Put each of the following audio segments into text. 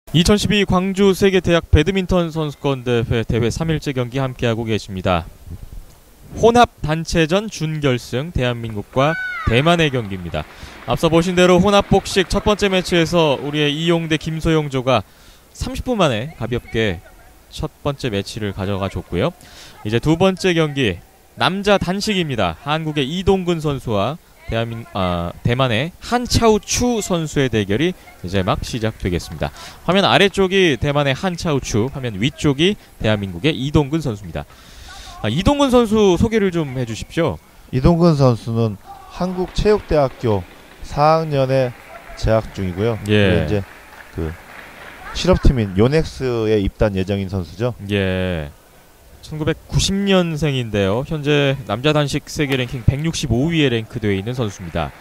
2012 광주 세계대학 배드민턴 선수권 대회 3일째 경기 함께하고 계십니다. 혼합 단체전 준결승 대한민국과 대만의 경기입니다. 앞서 보신 대로 혼합 복식 첫 번째 매치에서 우리의 이용대 김소영조가 30분 만에 가볍게 첫 번째 매치를 가져가 줬고요. 이제 두 번째 경기 남자 단식입니다. 한국의 이동근 선수와 대만의 한차우추 선수의 대결이 이제 막 시작되겠습니다. 화면 아래쪽이 대만의 한차우추, 화면 위쪽이 대한민국의 이동근 선수입니다. 이동근 선수 소개를 좀 해주십시오. 이동근 선수는 한국체육대학교 4학년에 재학 중이고요. 예. 이제 그 실업팀인 요넥스에 입단 예정인 선수죠. 예. 1990년생인데요. 현재 남자 단식 세계 랭킹 165위에 랭크되어 있는 선수입니다.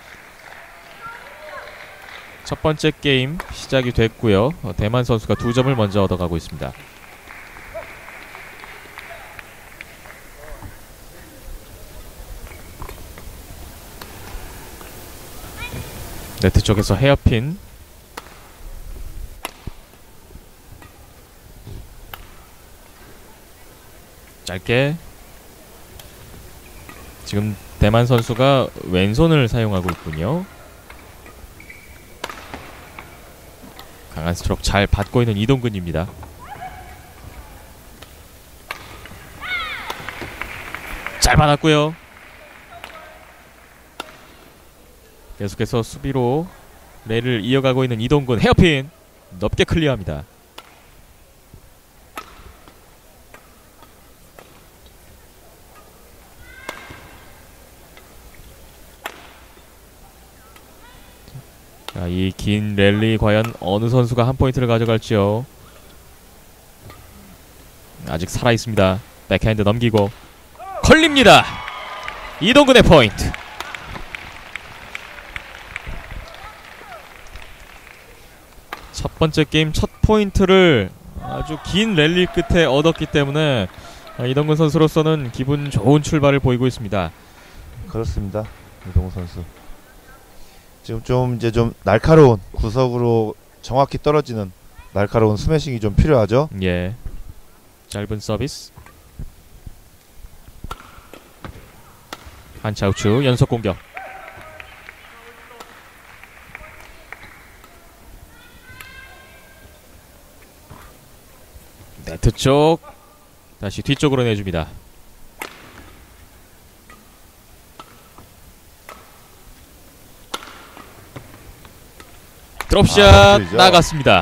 첫 번째 게임 시작이 됐고요. 대만 선수가 2점을 먼저 얻어가고 있습니다. 네트 쪽에서 헤어핀. 짧게. 지금 대만 선수가 왼손을 사용하고 있군요. 강한 스트로크 잘 받고 있는 이동근입니다. 잘 받았고요. 계속해서 수비로 랠을 이어가고 있는 이동근. 헤어핀 넓게 클리어합니다. 이 긴 랠리 과연 어느 선수가 한 포인트를 가져갈지요. 아직 살아있습니다. 백핸드 넘기고 걸립니다. 이동근의 포인트. 첫 번째 게임 첫 포인트를 아주 긴 랠리 끝에 얻었기 때문에 이동근 선수로서는 기분 좋은 출발을 보이고 있습니다. 그렇습니다. 이동근 선수 지금 좀 날카로운 구석으로 정확히 떨어지는 날카로운 스매싱이 좀 필요하죠. 예. 짧은 서비스. 한차우추 연속 공격. 네트 쪽 다시 뒤쪽으로 내줍니다. 드롭샷 나갔습니다.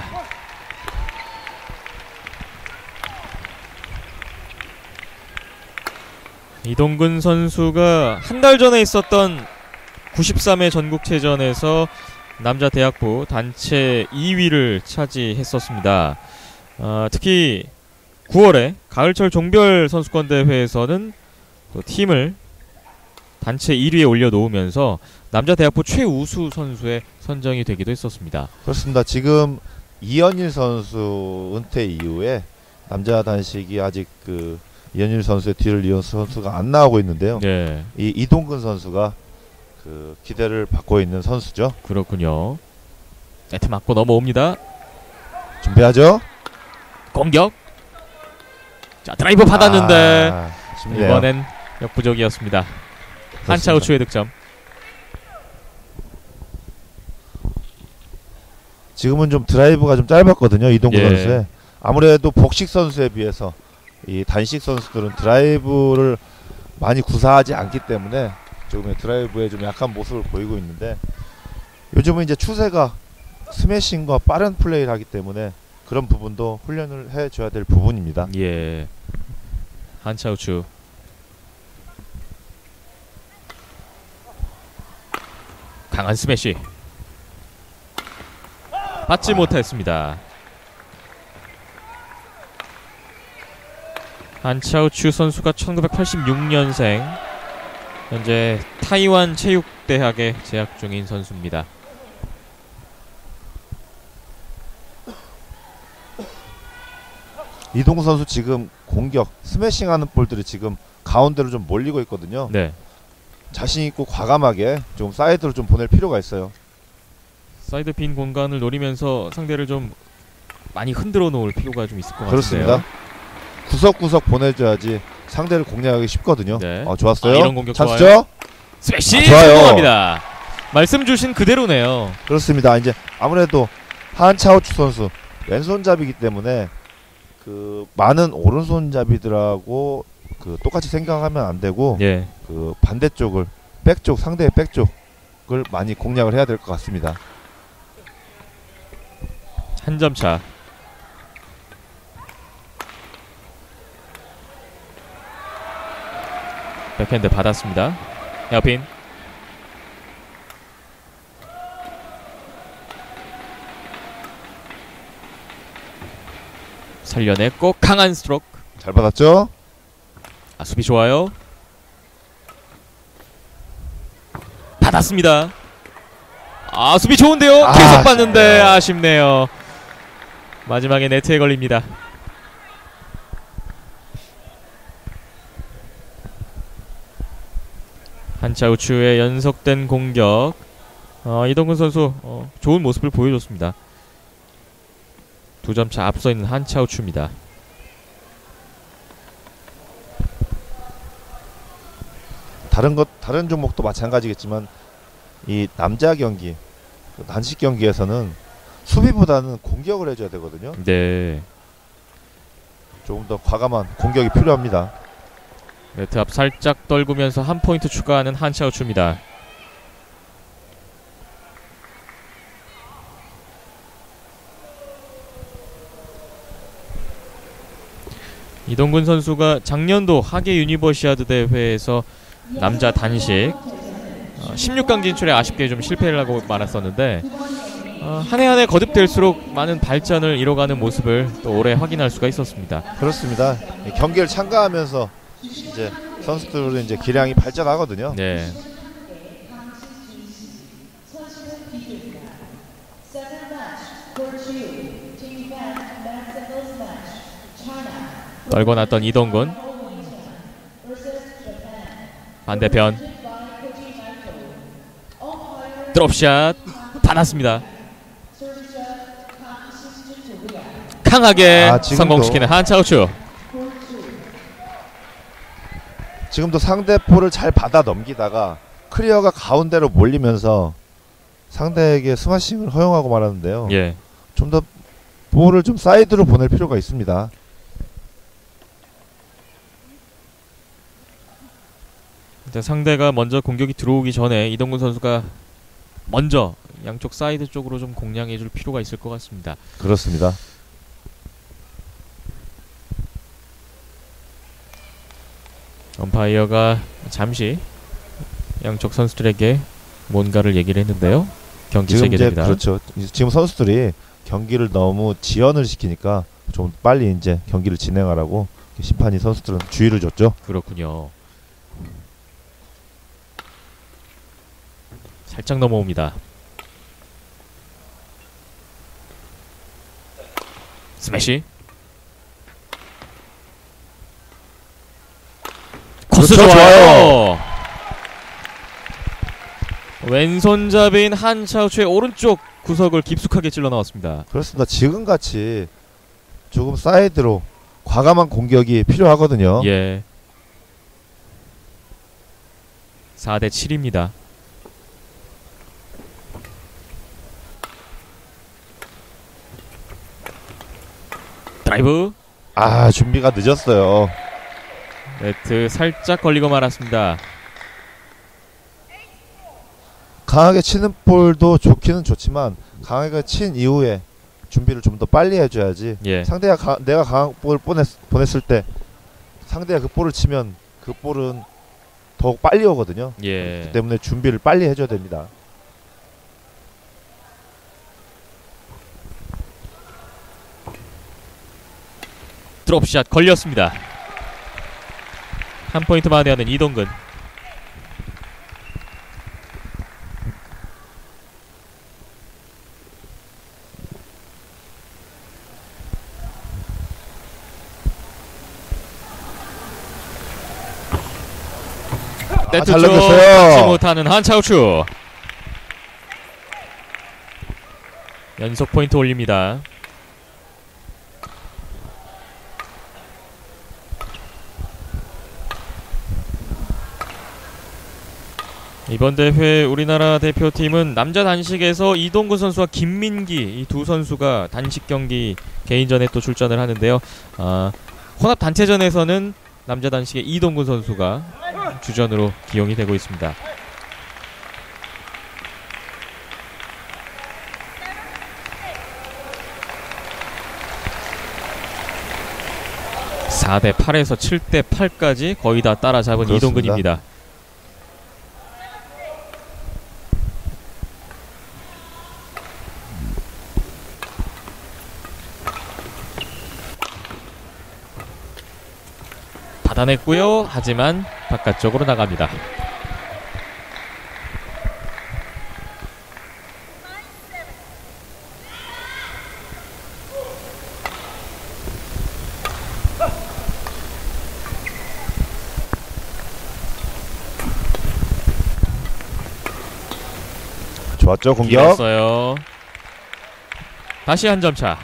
이동근 선수가 한 달 전에 있었던 93회 전국체전에서 남자 대학부 단체 2위를 차지했었습니다. 특히 9월에 가을철 종별 선수권 대회에서는 또 팀을 단체 1위에 올려놓으면서 남자 대학부 최우수 선수에 선정이 되기도 했었습니다. 그렇습니다. 지금 이현일 선수 은퇴 이후에 남자 단식이 아직 그 이현일 선수의 뒤를 이은 선수가 안 나오고 있는데요. 네. 이 이동근 선수가 그 기대를 받고 있는 선수죠. 그렇군요. 네트 맞고 넘어옵니다. 준비하죠. 공격. 자, 드라이브 받았는데 쉽네요. 이번엔 역부족이었습니다. 한차우추의 득점. 지금은 좀 드라이브가 좀 짧았거든요. 이동근 예. 선수의. 아무래도 복식 선수에 비해서 이 단식 선수들은 드라이브를 많이 구사하지 않기 때문에 조금 드라이브에 좀 약한 모습을 보이고 있는데, 요즘은 이제 추세가 스매싱과 빠른 플레이를 하기 때문에 그런 부분도 훈련을 해줘야 될 부분입니다. 예. 한차우추. 강한 스매시. 받지 못했습니다. 한차우추 선수가 1986년생, 현재 타이완 체육대학에 재학 중인 선수입니다. 이동구 선수 지금 공격 스매싱하는 볼들이 지금 가운데로 좀 몰리고 있거든요. 네. 자신 있고 과감하게 좀 사이드로 좀 보낼 필요가 있어요. 사이드 빈 공간을 노리면서 상대를 좀 많이 흔들어 놓을 필요가 좀 있을 것 그렇습니다. 같은데요. 구석구석 보내줘야지 상대를 공략하기 쉽거든요. 네. 좋았어요. 이런 공격 찬스죠? 좋아요. 스매시 좋아요. 성공합니다. 말씀 주신 그대로네요. 그렇습니다. 이제 아무래도 한차우추 선수 왼손잡이기 때문에 그 많은 오른손잡이들하고 그 똑같이 생각하면 안 되고 예. 그 반대쪽을 백쪽 상대의 백쪽을 많이 공략을 해야 될 것 같습니다. 한 점 차. 백핸드 받았습니다. 헤어핀. 살려냈고 강한 스트로크. 잘 받았죠? 수비 좋아요. 받았습니다. 수비 좋은데요. 계속 받는데 아쉽네요. 마지막에 네트에 걸립니다. 한차 우측의 연속된 공격. 이동근 선수 좋은 모습을 보여줬습니다. 2점차 앞서 있는 한차 우측입니다. 다른 종목도 마찬가지겠지만 이 남자 경기, 단식 경기에서는 수비보다는 공격을 해줘야 되거든요. 네. 조금 더 과감한 공격이 필요합니다. 네트 앞 살짝 떨구면서 한 포인트 추가하는 한차 우측입니다. 이동근 선수가 작년도 하계 유니버시아드 대회에서 남자 단식 16강 진출에 아쉽게 좀 실패를 하고 말았었는데 한 해 한 해 거듭될수록 많은 발전을 이뤄가는 모습을 또 올해 확인할 수가 있었습니다. 그렇습니다. 경기를 참가하면서 이제 선수들은 이제 기량이 발전하거든요. 네. 떨궈놨던 이동근. 반대편 드롭샷 받았습니다. 강하게 성공시키는 한차우추. 지금도 상대 볼을 잘 받아 넘기다가 클리어가 가운데로 몰리면서 상대에게 스마싱을 허용하고 말하는데요. 예. 좀 더 볼을 좀 사이드로 보낼 필요가 있습니다. 상대가 먼저 공격이 들어오기 전에 이동근 선수가 먼저 양쪽 사이드 쪽으로 좀 공략해줄 필요가 있을 것 같습니다. 그렇습니다. 엄파이어가 잠시 양쪽 선수들에게 뭔가를 얘기를 했는데요. 경기 재개됩니다. 그렇죠. 지금 선수들이 경기를 너무 지연을 시키니까 좀 빨리 이제 경기를 진행하라고 심판이 선수들은 주의를 줬죠. 그렇군요. 살짝 넘어옵니다. 스매시. 코스 그렇죠, 좋아요. 왼손잡이인 한차우추의 오른쪽 구석을 깊숙하게 찔러 넣었습니다. 그렇습니다. 지금같이 조금 사이드로 과감한 공격이 필요하거든요. 예. 4대 7입니다. 드라이브. 준비가 늦었어요. 네트 살짝 걸리고 말았습니다. 강하게 치는 볼도 좋기는 좋지만 강하게 친 이후에 준비를 좀 더 빨리 해줘야지. 예. 상대가 내가 강한 볼을 보냈을 때 상대가 그 볼을 치면 그 볼은 더욱 빨리 오거든요. 예. 그렇기 때문에 준비를 빨리 해줘야 됩니다. 드롭샷 걸렸습니다. 한 포인트 만회하는 이동근. 잘 네트 쪽 넘겼어요. 받지 못하는 한차우추. 연속 포인트 올립니다. 이번 대회 우리나라 대표팀은 남자 단식에서 이동근 선수와 김민기 이 두 선수가 단식 경기 개인전에 또 출전을 하는데요. 혼합 단체전에서는 남자 단식의 이동근 선수가 주전으로 기용이 되고 있습니다. (4대 8에서) (7대 8까지) 거의 다 따라잡은 그렇습니다. 이동근입니다. 받아냈고요. 하지만 바깥쪽으로 나갑니다. 좋았죠, 공격. 길었어요. 다시 한 점 차.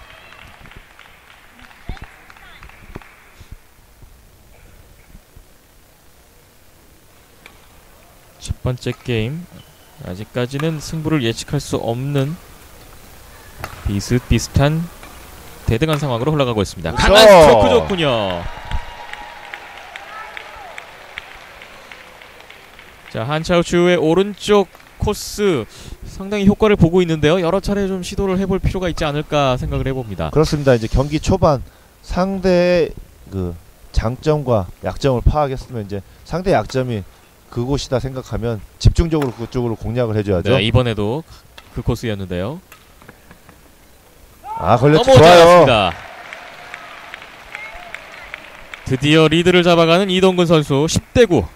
첫 번째 게임 아직까지는 승부를 예측할 수 없는 비슷비슷한 대등한 상황으로 흘러가고 있습니다. 그렇죠. 강한 스트로크 좋군요. 자, 한차우추의 오른쪽 코스 상당히 효과를 보고 있는데요. 여러 차례 좀 시도를 해볼 필요가 있지 않을까 생각을 해봅니다. 그렇습니다. 이제 경기 초반 상대의 그 장점과 약점을 파악했으면 이제 상대 약점이 그곳이다 생각하면 집중적으로 그쪽으로 공략을 해줘야죠. 네, 이번에도 그 코스였는데요. 걸렸죠. 너무 좋아요. 잘했습니다. 드디어 리드를 잡아가는 이동근 선수 10대 9.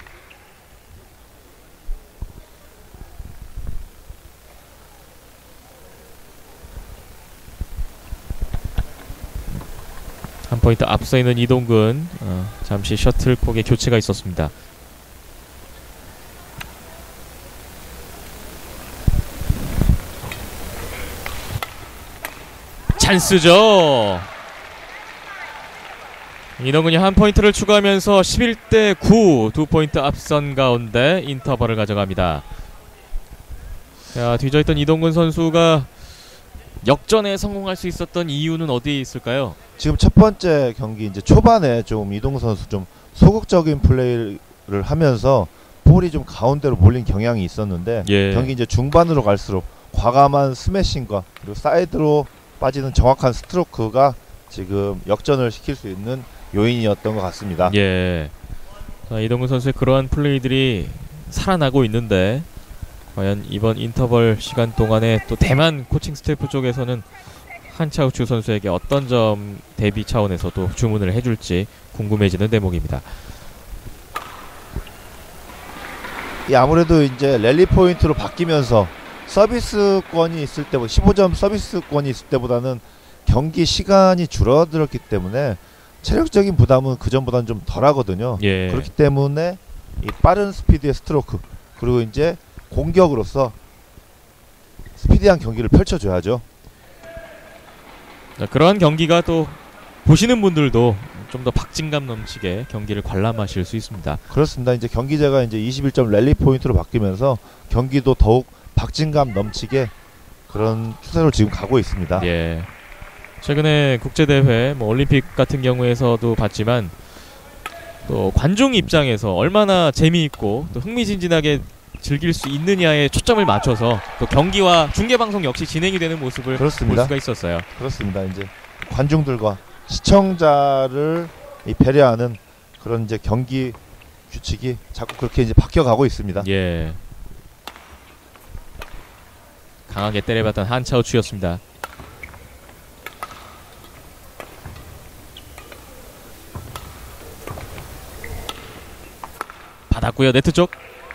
한 포인트 앞서 있는 이동근. 잠시 셔틀콕의 교체가 있었습니다. 찬스죠. 이동근이 한 포인트를 추가하면서 11대 9 두 포인트 앞선 가운데 인터벌을 가져갑니다. 자, 뒤져있던 이동근 선수가 역전에 성공할 수 있었던 이유는 어디에 있을까요? 지금 첫 번째 경기 이제 초반에 좀 이동근 선수 좀 소극적인 플레이를 하면서 볼이 좀 가운데로 몰린 경향이 있었는데 경기 이제 중반으로 갈수록 과감한 스매싱과 그리고 사이드로 빠지는 정확한 스트로크가 지금 역전을 시킬 수 있는 요인이었던 것 같습니다. 예. 자, 이동근 선수의 그러한 플레이들이 살아나고 있는데 과연 이번 인터벌 시간 동안에 또 대만 코칭 스태프 쪽에서는 한차우추 선수에게 어떤 점 대비 차원에서도 주문을 해줄지 궁금해지는 대목입니다. 아무래도 이제 랠리 포인트로 바뀌면서 서비스권이 있을 때 15점 서비스권이 있을 때보다는 경기 시간이 줄어들었기 때문에 체력적인 부담은 그전보다는 좀 덜하거든요. 그렇기 때문에 이 빠른 스피드의 스트로크 그리고 이제 공격으로서 스피디한 경기를 펼쳐줘야죠. 자, 그러한 경기가 또 보시는 분들도 좀 더 박진감 넘치게 경기를 관람하실 수 있습니다. 그렇습니다. 이제 경기제가 이제 21점 랠리 포인트로 바뀌면서 경기도 더욱 박진감 넘치게 그런 추세로 지금 가고 있습니다. 예. 최근에 국제대회, 올림픽 같은 경우에서도 봤지만 또 관중 입장에서 얼마나 재미있고 또 흥미진진하게 즐길 수 있느냐에 초점을 맞춰서 또 경기와 중계방송 역시 진행이 되는 모습을 그렇습니다. 볼 수가 있었어요. 그렇습니다. 이제 관중들과 시청자를 배려하는 그런 이제 경기 규칙이 자꾸 그렇게 이제 바뀌어가고 있습니다. 예. 강하게 때려봤던 한차우추였습니다. 받았고요. 네트 쪽.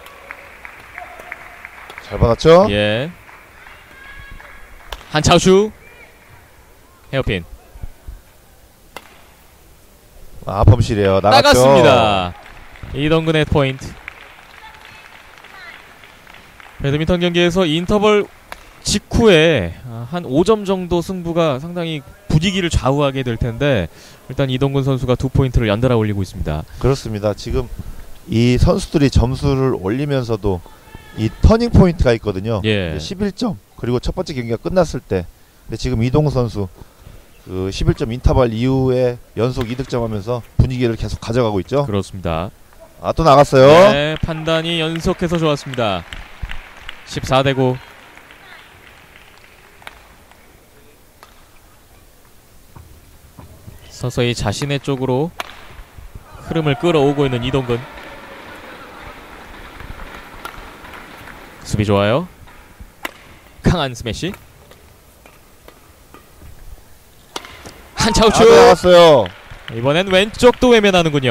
잘 받았죠? 예. 한차우추. 헤어핀. 범실이에요. 나갔습니다. 이동근의 포인트. 배드민턴 경기에서 인터벌 직후에 한 5점 정도 승부가 상당히 분위기를 좌우하게 될 텐데 일단 이동근 선수가 2포인트를 연달아 올리고 있습니다. 그렇습니다. 지금 이 선수들이 점수를 올리면서도 이 터닝 포인트가 있거든요. 예. 11점 그리고 첫 번째 경기가 끝났을 때. 근데 지금 이동근 선수 그 11점 인터벌 이후에 연속 2득점하면서 분위기를 계속 가져가고 있죠. 그렇습니다. 아, 또 나갔어요. 네, 판단이 연속해서 좋았습니다. 14대9. 서서히 자신의 쪽으로 흐름을 끌어오고 있는 이동근. 수비 좋아요. 강한 스매시. 한차우추. 나갔어요. 이번엔 왼쪽도 외면하는군요.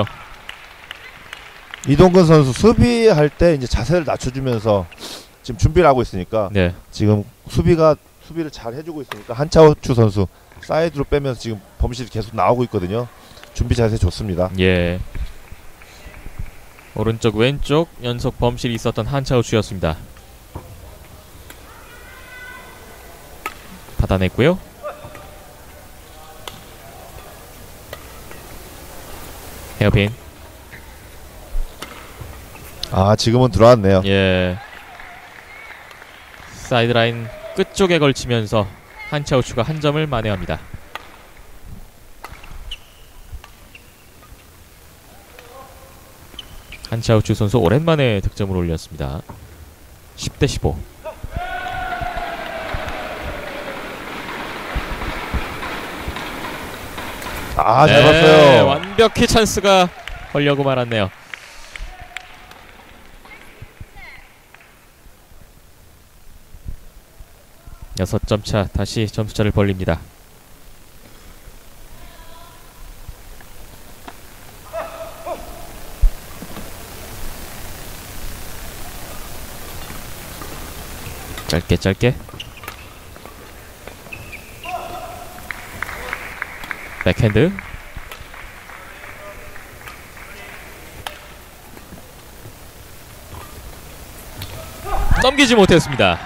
이동근 선수 수비할 때 이제 자세를 낮춰주면서 지금 준비를 하고 있으니까 네. 지금 수비를 잘 해주고 있으니까 한차우추 선수 사이드로 빼면서 지금 범실이 계속 나오고 있거든요. 준비 자세 좋습니다. 예. 오른쪽 왼쪽 연속 범실이 있었던 한차우추였습니다. 받아냈고요. 헤어핀. 아, 지금은 들어왔네요. 예. 사이드라인 끝쪽에 걸치면서 한차우추가 한 점을 만회합니다. 한차우추 선수 오랜만에 득점을 올렸습니다. 10대15. 아, 잘 네, 봤어요. 완벽히 찬스가 걸려고 말았네요. 여섯 점 차, 다시 점수차를 벌립니다. 짧게 짧게. 백핸드. 넘기지 못했습니다.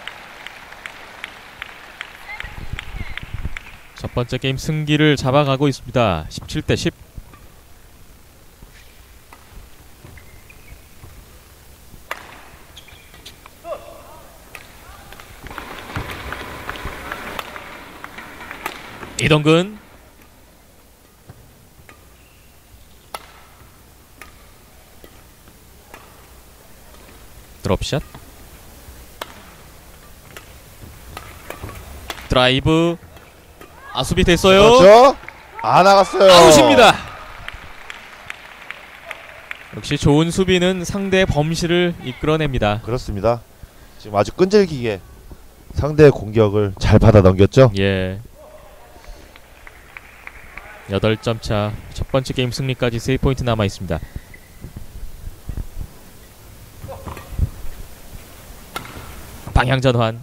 첫 번째 게임 승기를 잡아가고 있습니다. 17대10. 이동근. 드롭샷. 드라이브. 수비 됐어요. 그렇죠? 아, 나갔어요. 아웃입니다. 역시 좋은 수비는 상대의 범실을 이끌어냅니다. 그렇습니다. 지금 아주 끈질기게 상대의 공격을 잘 받아 넘겼죠. 예. 8점 차. 첫 번째 게임 승리까지 3포인트 남아 있습니다. 방향 전환.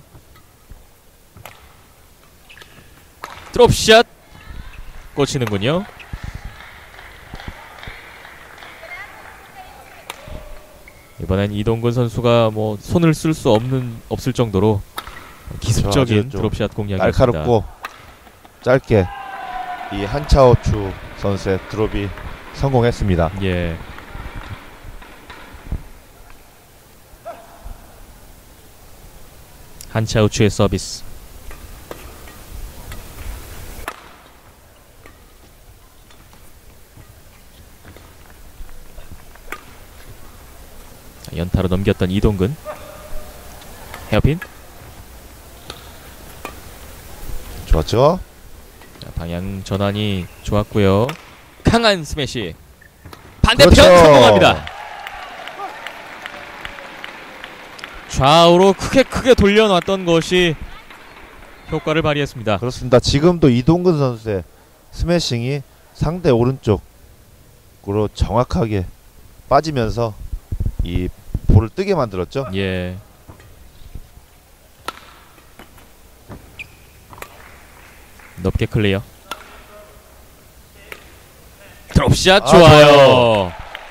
드롭샷. 꽂히는군요. 이번엔 이동근 선수가 뭐 손을 쓸 수 없을 정도로 기습적인 드롭샷 공략이었습니다. 날카롭고 짧게 이 한차오추 선수의 드롭이 성공했습니다. 예. 한차우추의 서비스. 연타로 넘겼던 이동근. 헤어핀. 좋았죠? 자, 방향 전환이 좋았고요. 강한 스매시. 반대편 그렇죠. 성공합니다. 좌우로 크게 돌려놨던 것이 효과를 발휘했습니다. 그렇습니다. 지금도 이동근 선수의 스매싱이 상대 오른쪽으로 정확하게 빠지면서 이 볼을 뜨게 만들었죠. 예. 높게 클리어. 드롭샷 좋아요.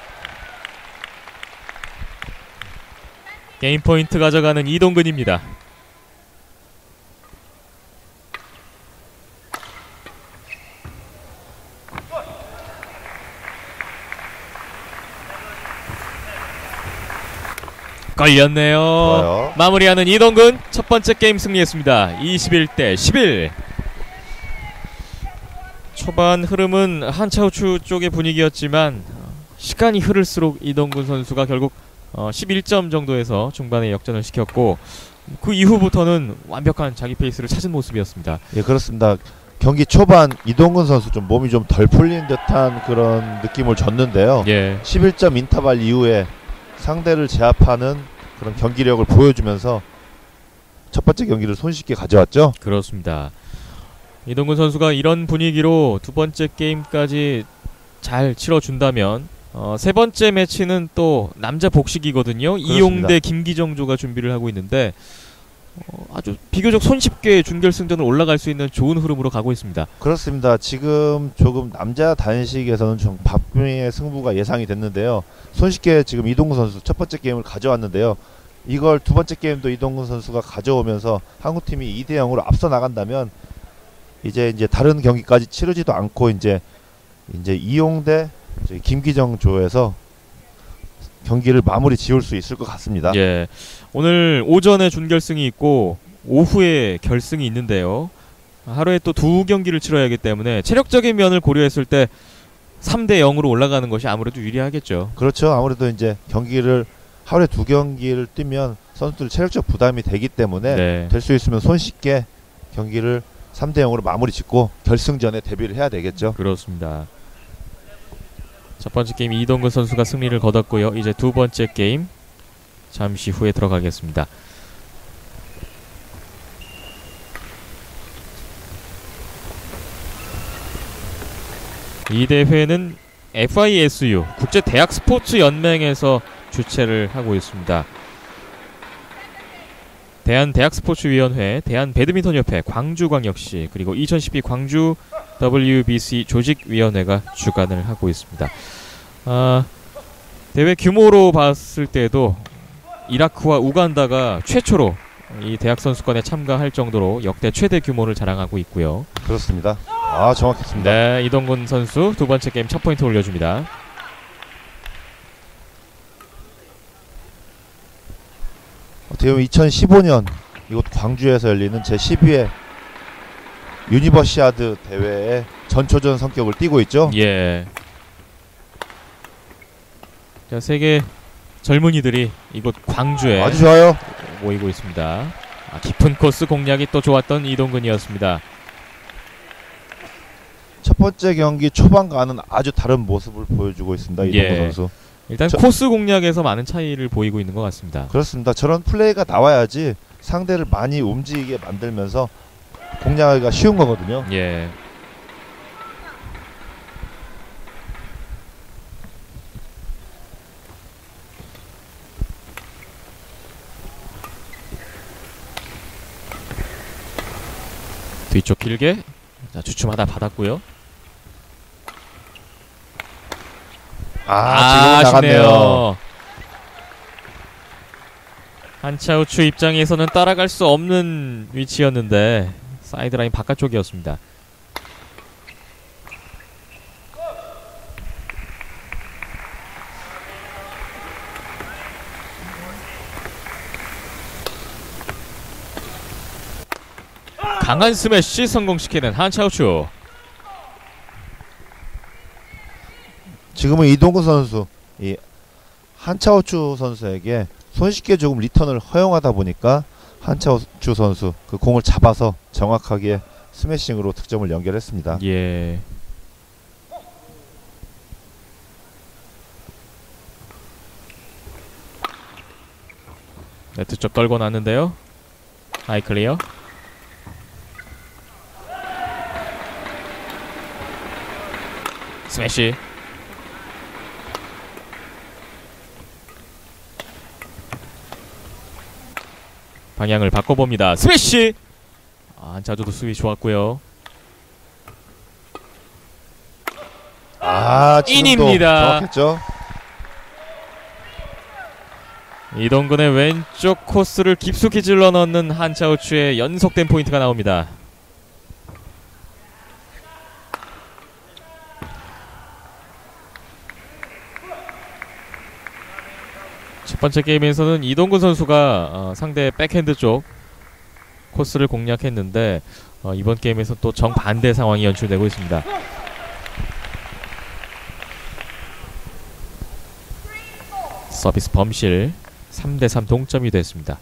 게임 포인트 가져가는 이동근입니다. 걸렸네요. 좋아요. 마무리하는 이동근 첫 번째 게임 승리했습니다. 21대 11. 초반 흐름은 한차우추 쪽의 분위기였지만 시간이 흐를수록 이동근 선수가 결국 11점 정도에서 중반에 역전을 시켰고 그 이후부터는 완벽한 자기 페이스를 찾은 모습이었습니다. 예, 그렇습니다. 경기 초반 이동근 선수 좀 몸이 좀 덜 풀린 듯한 그런 느낌을 줬는데요. 예. 11점 인터벌 이후에 상대를 제압하는 그런 경기력을 보여주면서 첫 번째 경기를 손쉽게 가져왔죠. 그렇습니다. 이동근 선수가 이런 분위기로 두 번째 게임까지 잘 치러준다면 세 번째 매치는 또 남자 복식이거든요. 그렇습니다. 이용대 김기정조가 준비를 하고 있는데 아주 비교적 손쉽게 준결승전을 올라갈 수 있는 좋은 흐름으로 가고 있습니다. 그렇습니다. 지금 조금 남자 단식에서는 좀 박빙의 승부가 예상이 됐는데요. 손쉽게 지금 이동근 선수 첫 번째 게임을 가져왔는데요. 이걸 두 번째 게임도 이동근 선수가 가져오면서 한국팀이 2대 0으로 앞서 나간다면 이제 다른 경기까지 치르지도 않고 이제 이용대 김기정 조에서 경기를 마무리 지을 수 있을 것 같습니다. 예. 오늘 오전에 준결승이 있고 오후에 결승이 있는데요. 하루에 또 두 경기를 치러야 하기 때문에 체력적인 면을 고려했을 때 3대 0으로 올라가는 것이 아무래도 유리하겠죠. 그렇죠. 아무래도 이제 경기를 하루에 두 경기를 뛰면 선수들 체력적 부담이 되기 때문에 네. 될 수 있으면 손쉽게 경기를 3대 0으로 마무리 짓고 결승전에 데뷔를 해야 되겠죠. 그렇습니다. 첫 번째 게임 이동근 선수가 승리를 거뒀고요. 이제 두 번째 게임 잠시 후에 들어가겠습니다. 이 대회는 FISU 국제대학스포츠연맹에서 주최를 하고 있습니다. 대한대학스포츠위원회, 대한배드민턴협회, 광주광역시, 그리고 2012 광주 WBC 조직위원회가 주관을 하고 있습니다. 대회 규모로 봤을 때도 이라크와 우간다가 최초로 이 대학선수권에 참가할 정도로 역대 최대 규모를 자랑하고 있고요. 그렇습니다. 정확했습니다. 네, 이동근 선수 두 번째 게임 첫 포인트 올려줍니다. 어떻게 보면 2015년 이곳 광주에서 열리는 제12회 유니버시아드 대회의 전초전 성격을 띠고 있죠. 예. 자, 세계 젊은이들이 이곳 광주에 아주 좋아요. 모이고 있습니다. 깊은 코스 공략이 또 좋았던 이동근이었습니다. 첫 번째 경기 초반과는 아주 다른 모습을 보여주고 있습니다. 이동근 선수. 일단 코스 공략에서 많은 차이를 보이고 있는 것 같습니다. 그렇습니다. 저런 플레이가 나와야지 상대를 많이 움직이게 만들면서 공략하기가 쉬운 거거든요. 예. 뒤쪽 길게 주춤하다 받았고요. 지금 나갔네요. 한차우추 입장에서는 따라갈 수 없는 위치였는데 사이드라인 바깥쪽이었습니다. 강한 스매시 성공시키는 한차우추. 지금은 이동근 선수, 이 한차우추 선수에게 손쉽게 조금 리턴을 허용하다 보니까 한차우추 선수 그 공을 잡아서 정확하게 스매싱으로 득점을 연결했습니다. 예. 네트 쪽 떨고 났는데요. 하이 클리어. 스매시. 방향을 바꿔봅니다. 스매시. 안차주도 수비 좋았고요. 지금도 인입니다. 정확했죠. 이동근의 왼쪽 코스를 깊숙이 찔러 넣는 한차우추의 연속된 포인트가 나옵니다. 첫 번째 게임에서는 이동근 선수가 상대 백핸드 쪽 코스를 공략했는데 이번 게임에서 또 정반대 상황이 연출되고 있습니다. 서비스 범실 3대3 동점이 됐습니다.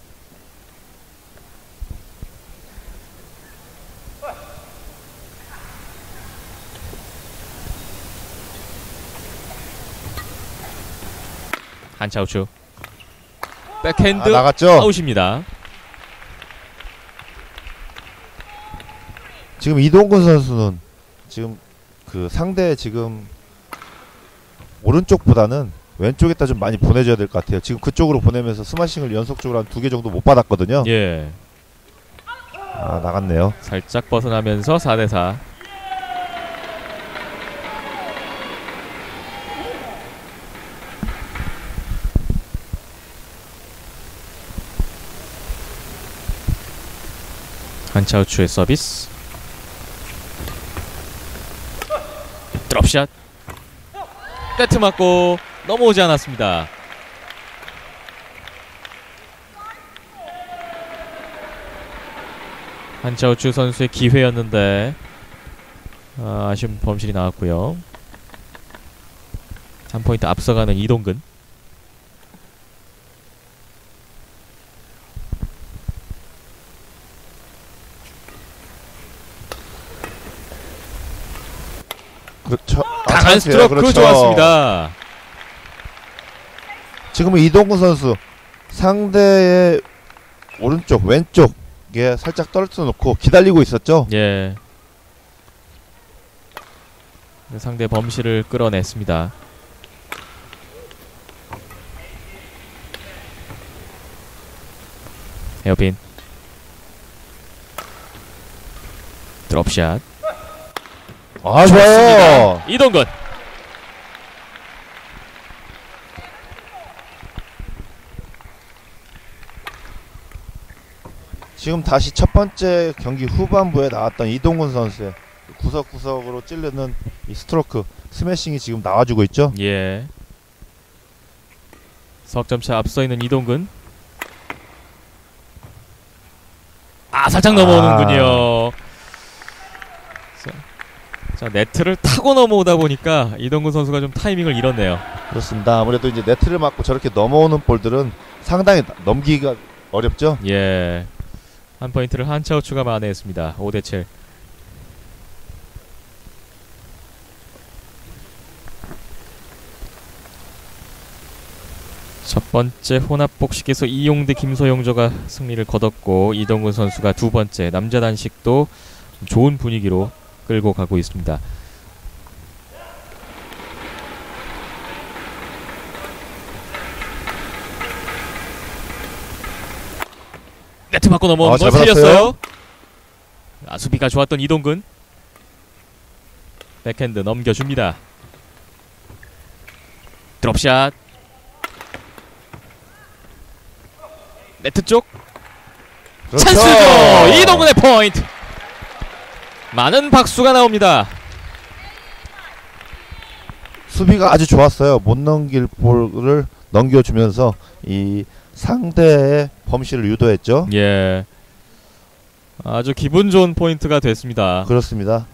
한차우추 백핸드 나갔죠. 아웃입니다. 지금 이동근 선수는 지금 그 상대 지금 오른쪽보다는 왼쪽에다 좀 많이 보내줘야 될 것 같아요. 지금 그쪽으로 보내면서 스마싱을 연속적으로 한 2개 정도 못 받았거든요. 예, 나갔네요. 살짝 벗어나면서 4대4. 한차우추의 서비스 드롭샷 네트 맞고 넘어오지 않았습니다. 한차우추 선수의 기회였는데 아쉬운 범실이 나왔고요. 3포인트 앞서가는 이동근. 그렇죠. 강한 스트로크 그렇죠. 좋았습니다. 지금은 이동근 선수 상대의 오른쪽 왼쪽에 살짝 떨어져 놓고 기다리고 있었죠. 예. 상대 범실을 끌어냈습니다. 헤어핀 드롭샷 좋아요. 이동근. 지금 다시 첫 번째 경기 후반부에 나왔던 이동근 선수의 구석구석으로 찌르는 이 스트로크 스매싱이 지금 나와주고 있죠. 예. 석점차 앞서 있는 이동근. 살짝 넘어오는군요. 자, 네트를 타고 넘어오다 보니까 이동근 선수가 좀 타이밍을 잃었네요. 그렇습니다. 아무래도 이제 네트를 맞고 저렇게 넘어오는 볼들은 상당히 넘기기가 어렵죠. 예. 한 포인트를 한차우추가 만회했습니다. 5대7. 첫 번째 혼합 복식에서 이용대 김소영조가 승리를 거뒀고 이동근 선수가 두 번째 남자 단식도 좋은 분위기로 끌고 가고 있습니다. 네트 맞고 넘어오는 걸 살렸어요. 수비가 좋았던 이동근. 백핸드 넘겨줍니다. 드롭샷. 네트 쪽. 그렇죠. 찬스죠. 이동근의 포인트. 많은 박수가 나옵니다. 수비가 아주 좋았어요. 못 넘길 볼을 넘겨주면서 이 상대의 범실을 유도했죠. 예. 아주 기분 좋은 포인트가 됐습니다. 그렇습니다.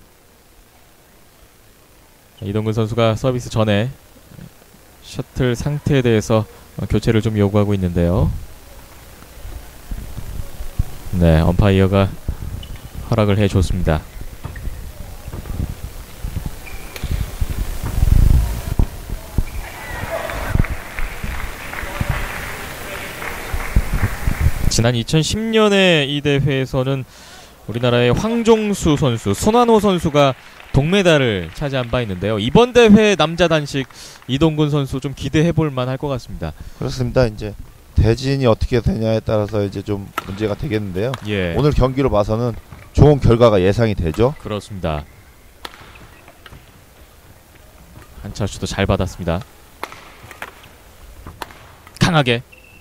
이동근 선수가 서비스 전에 셔틀 상태에 대해서 교체를 좀 요구하고 있는데요. 네, 엄파이어가 허락을 해줬습니다. 지난 2010년에 이 대회에서는 우리나라의 황종수 선수, 손환호 선수가 동메달을 차지한 바 있는데요. 이번 대회 남자 단식 이동근 선수 좀 기대해볼 만할 것 같습니다. 그렇습니다. 이제 대진이 어떻게 되냐에 따라서 이제 좀 문제가 되겠는데요. 예. 오늘 경기로 봐서는 좋은 결과가 예상이 되죠. 그렇습니다. 한차우추도 잘 받았습니다. 강하게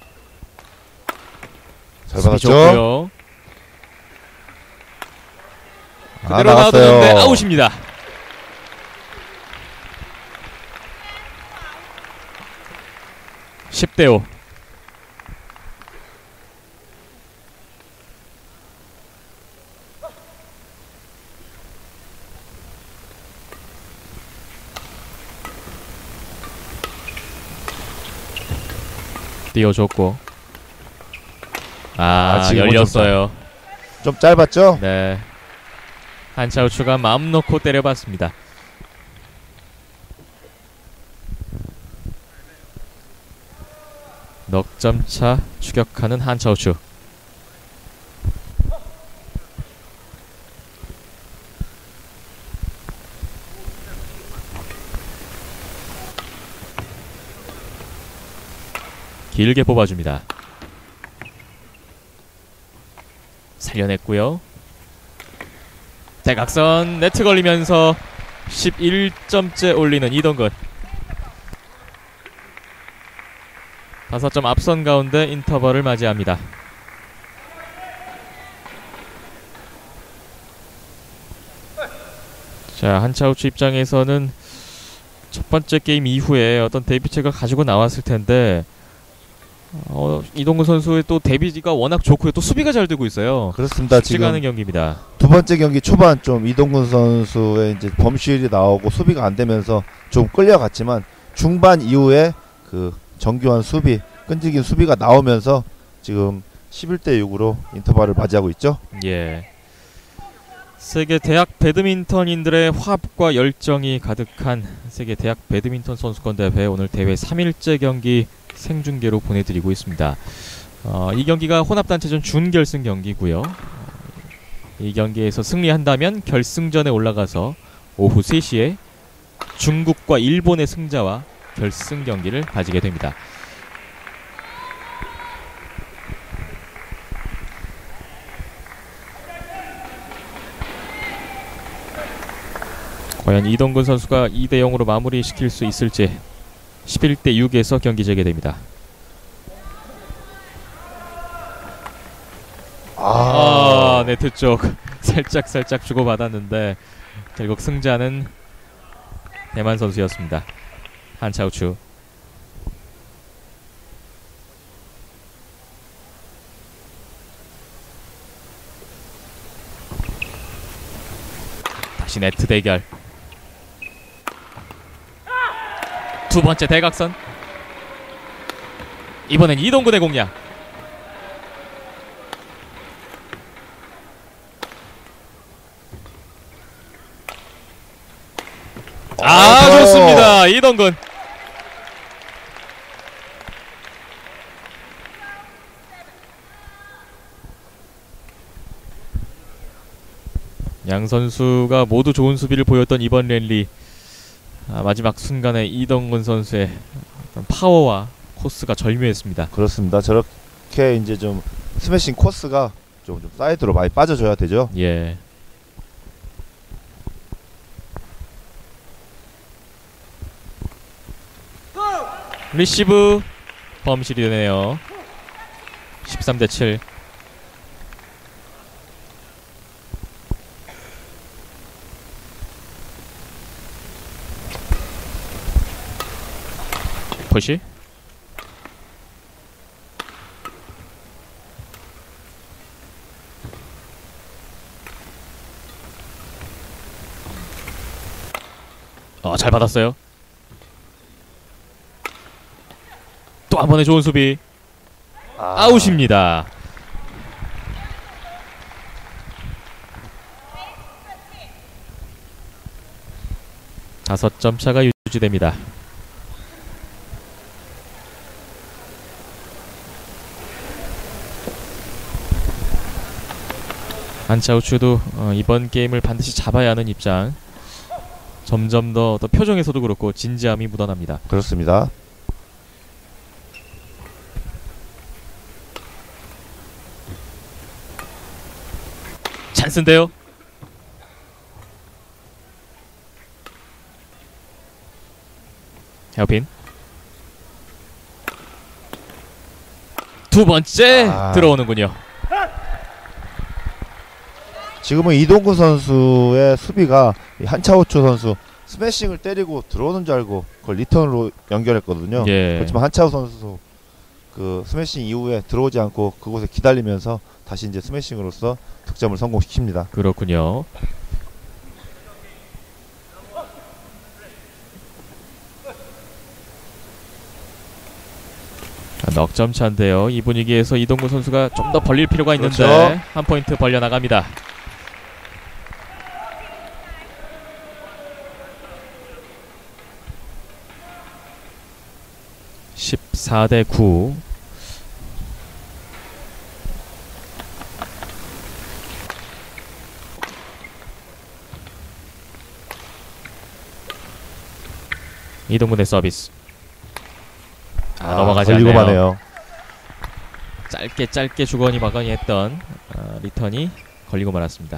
잘 받았죠. 좋고요. 그대로 나갔어요. 놔두는데 아웃입니다. 10대5. 띄워줬고 지금은 열렸어요. 좀 짧았죠? 네, 한차우추가 마음 놓고 때려봤습니다. 넉점차 추격하는 한차우추. 길게 뽑아줍니다. 살려냈고요. 대각선 네트 걸리면서 11점째 올리는 이동근. 5점 앞선 가운데 인터벌을 맞이합니다. 자, 한차우추 입장에서는 첫 번째 게임 이후에 어떤 데뷔책을 가지고 나왔을 텐데 이동근 선수의 또 데뷔가 워낙 좋고요. 또 수비가 잘 되고 있어요. 그렇습니다. 쉽지가 지금 않은 경기입니다. 두 번째 경기 초반 좀 이동근 선수의 이제 범실이 나오고 수비가 안 되면서 좀 끌려갔지만 중반 이후에 그 정교한 수비, 끈질긴 수비가 나오면서 지금 11대6으로 인터벌을 맞이하고 있죠. 예. 세계 대학 배드민턴인들의 화합과 열정이 가득한 세계 대학 배드민턴 선수권 대회, 오늘 대회 3일째 경기 생중계로 보내드리고 있습니다. 이 경기가 혼합단체전 준결승 경기고요. 이 경기에서 승리한다면 결승전에 올라가서 오후 3시에 중국과 일본의 승자와 결승 경기를 가지게 됩니다. 과연 이동근 선수가 2대0으로 마무리시킬 수 있을지. 11대6에서 경기 재개됩니다. 네트 쪽 살짝 주고받았는데 결국 승자는 대만 선수였습니다. 한차우추. 다시 네트 대결. 두 번째 대각선. 이번엔 이동근의 공략. 좋습니다. 이동근. 양 선수가 모두 좋은 수비를 보였던 이번 랠리. 마지막 순간에 이동근 선수의 어떤 파워와 코스가 절묘했습니다. 그렇습니다. 저렇게 이제 좀 스매싱 코스가 좀 사이드로 많이 빠져줘야 되죠. 예. 리시브 범실이 되네요. 13대7. 푸시. 잘 받았어요. 또 한 번의 좋은 수비. 아웃입니다. 다섯 점 차가 유지됩니다. 한차우추도 이번 게임을 반드시 잡아야 하는 입장. 점점 더 표정에서도 그렇고 진지함이 묻어납니다. 그렇습니다. 찬스인데요. 헤어핀. 두 번째 들어오는군요. 지금은 이동근 선수의 수비가 이 한차호초 선수 스매싱을 때리고 들어오는 줄 알고 그걸 리턴으로 연결했거든요. 예. 그렇지만 한차호 선수 그 스매싱 이후에 들어오지 않고 그곳에 기다리면서 다시 이제 스매싱으로서 득점을 성공시킵니다. 그렇군요. 넉점 차인데요. 이 분위기에서 이동구 선수가 좀 더 벌릴 필요가 있는데 그렇죠. 한 포인트 벌려 나갑니다. (14대 9) 이동근의 서비스. 넘어가지 걸리고 않네요. 마네요. 짧게 주거니 마거니 했던 리턴이 걸리고 말았습니다.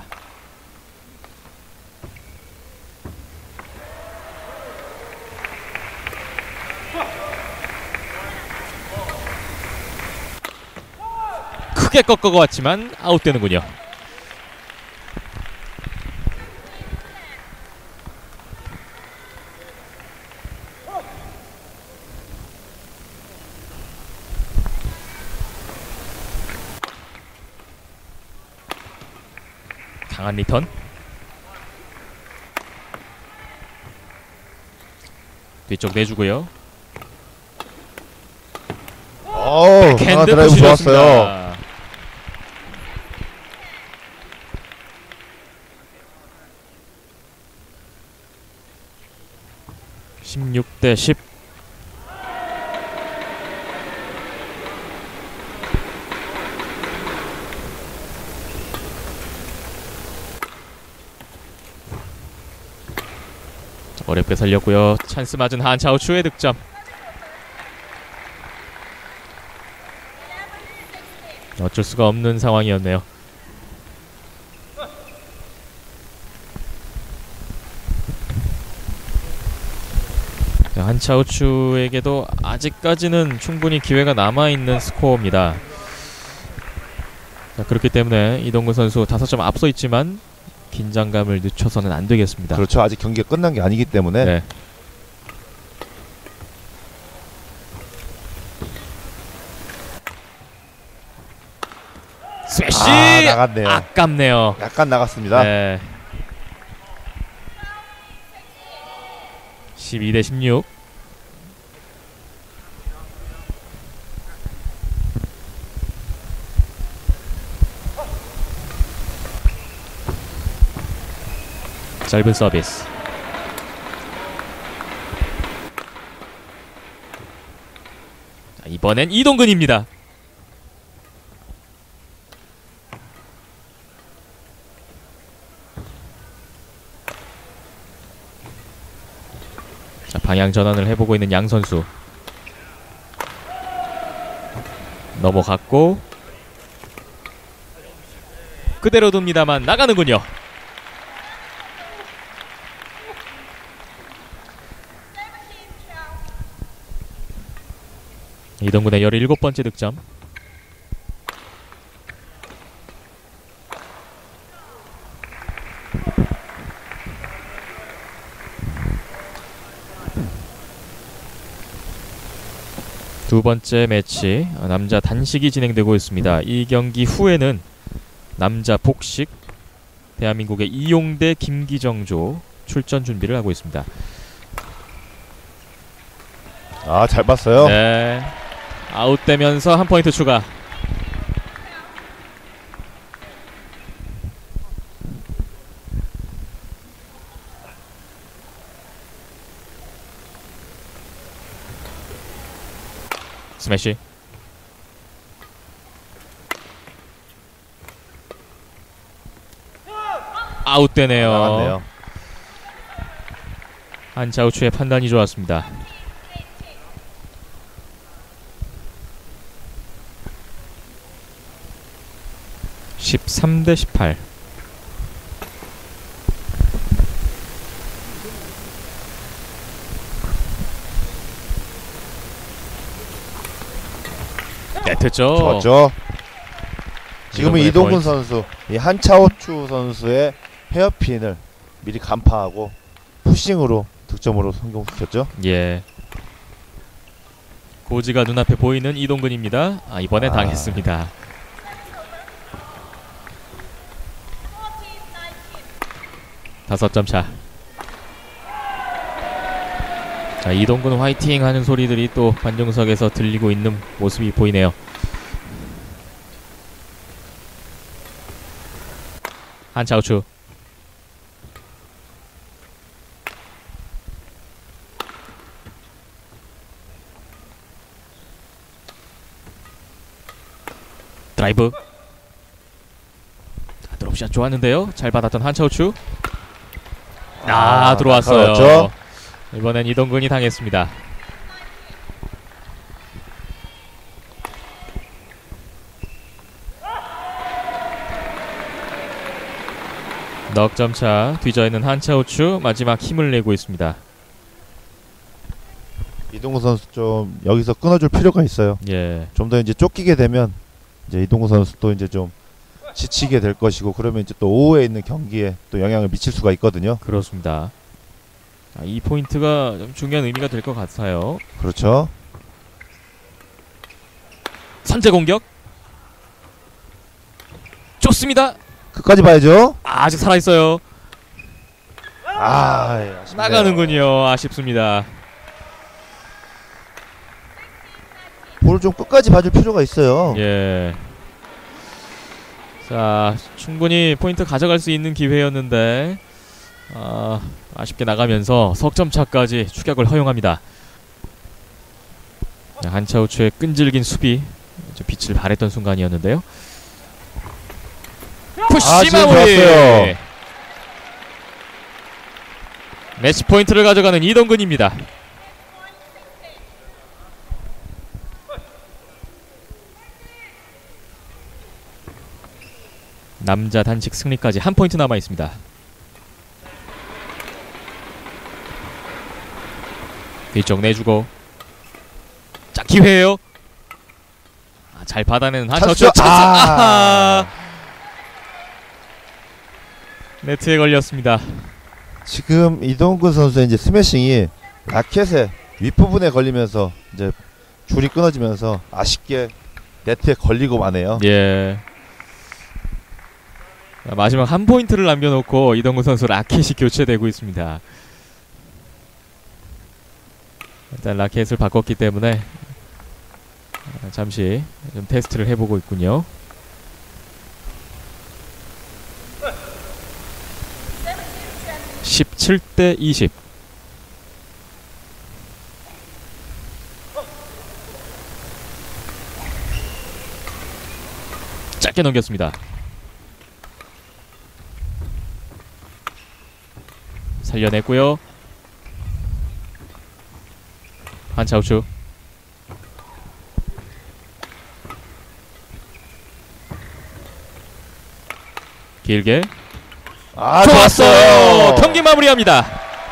크게 꺾어가 왔지만 아웃되는군요. 강한 리턴. 뒤쪽 내주고요. 강한 캔드 드라이브 푸시 좋았어요. 좋습니다. 16대 10. 어렵게 살렸고요. 찬스 맞은 한차우추의 득점. 어쩔 수가 없는 상황이었네요. 한차우추에게도 아직까지는 충분히 기회가 남아있는 스코어입니다. 자, 그렇기 때문에 이동근 선수 5점 앞서 있지만 긴장감을 늦춰서는 안 되겠습니다. 그렇죠. 아직 경기가 끝난 게 아니기 때문에. 네. 스매시! 나갔네요. 아깝네요. 약간 나갔습니다. 네. 12대 16. 짧은 서비스. 자, 이번엔 이동근입니다. 자, 방향 전환을 해보고 있는 양 선수. 넘어갔고 그대로 둡니다만 나가는군요. 이동근의 17번째 득점. 두 번째 매치 남자 단식이 진행되고 있습니다. 이 경기 후에는 남자 복식 대한민국의 이용대 김기정조 출전 준비를 하고 있습니다. 잘 봤어요. 네. 아웃되면서 한 포인트 추가. 스매시. 아웃되네요. 나갔네요. 한차우추의 판단이 좋았습니다. (13대 18) 네트죠. 좋았죠. 지금은 이동근 선수 이 한차오추 선수의 헤어핀을 미리 간파하고 푸싱으로 득점으로 성공시켰죠. 예. 고지가 눈앞에 보이는 이동근입니다. 이번에 당했습니다. 다섯 점 차. 자, 이동근 화이팅 하는 소리들이 또 관중석에서 들리고 있는 모습이 보이네요. 한차우추. 드라이브. 드롭샷 좋았는데요. 잘 받았던 한차우추. 들어왔어요. 그렇죠. 이번엔 이동근이 당했습니다. 넉점차 뒤져있는 한차우추 마지막 힘을 내고 있습니다. 이동근 선수 좀 여기서 끊어줄 필요가 있어요. 예. 좀 더 이제 쫓기게 되면 이제 이동근 선수도 이제 좀 지치게 될 것이고 그러면 이제 또 오후에 있는 경기에 또 영향을 미칠 수가 있거든요. 그렇습니다. 이 포인트가 좀 중요한 의미가 될 것 같아요. 그렇죠. 선제 공격. 좋습니다. 끝까지 봐야죠. 아직 살아있어요. 아쉽네요. 나가는군요. 아쉽습니다. 볼을 좀 끝까지 봐줄 필요가 있어요. 예. 자, 충분히 포인트 가져갈 수 있는 기회였는데 아쉽게 나가면서 석점차까지 추격을 허용합니다. 한차우추의 끈질긴 수비 빛을 발했던 순간이었는데요. 푸시 마무리. 매치 포인트를 가져가는 이동근입니다. 남자 단식 승리까지 한 포인트 남아 있습니다. 뒤쪽 내주고. 자, 기회예요. 잘 받아내는 한차우추. 네트에 걸렸습니다. 지금 이동근 선수의 이제 스매싱이 라켓의 윗부분에 걸리면서 이제 줄이 끊어지면서 아쉽게 네트에 걸리고 마네요. 예. 마지막 한 포인트를 남겨놓고 이동근 선수 라켓이 교체되고 있습니다. 일단 라켓을 바꿨기 때문에 잠시 좀 테스트를 해보고 있군요. (17대 20) 짧게 넘겼습니다. 살려냈고요. 한차우추. 길게. 좋았어요. 경기 마무리합니다.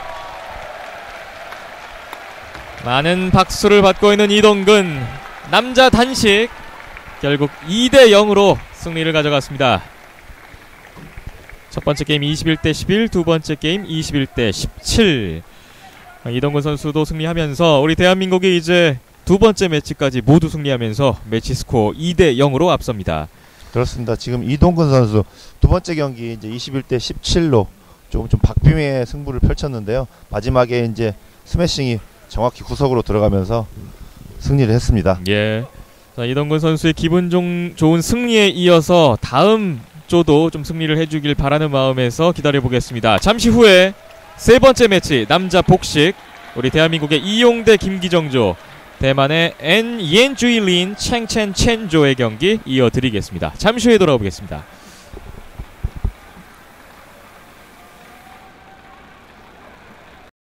많은 박수를 받고 있는 이동근. 남자 단식 결국 2대 0으로 승리를 가져갔습니다. 첫 번째 게임 21대 11, 두 번째 게임 21대 17. 이동근 선수도 승리하면서 우리 대한민국이 이제 두 번째 매치까지 모두 승리하면서 매치 스코어 2대 0으로 앞섭니다. 그렇습니다. 지금 이동근 선수 두 번째 경기 이제 21대 17로 조금 좀 박빙의 승부를 펼쳤는데요. 마지막에 이제 스매싱이 정확히 구석으로 들어가면서 승리를 했습니다. 예. 자, 이동근 선수의 기분 좋은 승리에 이어서 다음 조도 좀 승리를 해주길 바라는 마음에서 기다려보겠습니다. 잠시 후에 세 번째 매치 남자 복식 우리 대한민국의 이용대 김기정조 대만의 엔 옌주일린 챙첸첸조의 경기 이어드리겠습니다. 잠시 후에 돌아오겠습니다.